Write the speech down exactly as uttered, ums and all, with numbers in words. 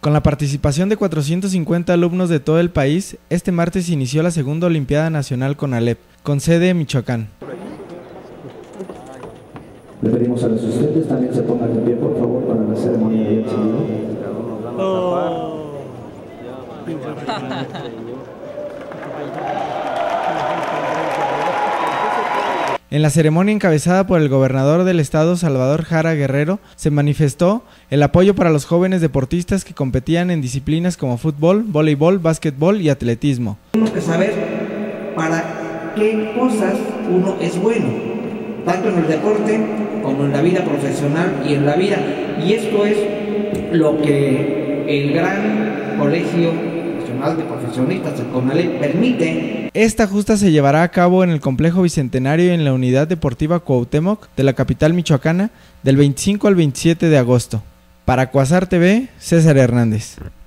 Con la participación de cuatrocientos cincuenta alumnos de todo el país, este martes inició la segunda Olimpiada Nacional CONALEP, con sede en Michoacán. Le pedimos a los asistentes también se pongan de pie, por favor, para la ceremonia de oh. En la ceremonia encabezada por el gobernador del estado, Salvador Jara Guerrero, se manifestó el apoyo para los jóvenes deportistas que competían en disciplinas como fútbol, voleibol, básquetbol y atletismo. Tenemos que saber para qué cosas uno es bueno, tanto en el deporte como en la vida profesional y en la vida. Y esto es lo que el gran Colegio Nacional de Profesionistas, el CONALEP, permite. Esta justa se llevará a cabo en el Complejo Bicentenario y en la Unidad Deportiva Cuauhtémoc de la capital michoacana del veinticinco al veintisiete de agosto. Para Cuasar T V, César Hernández.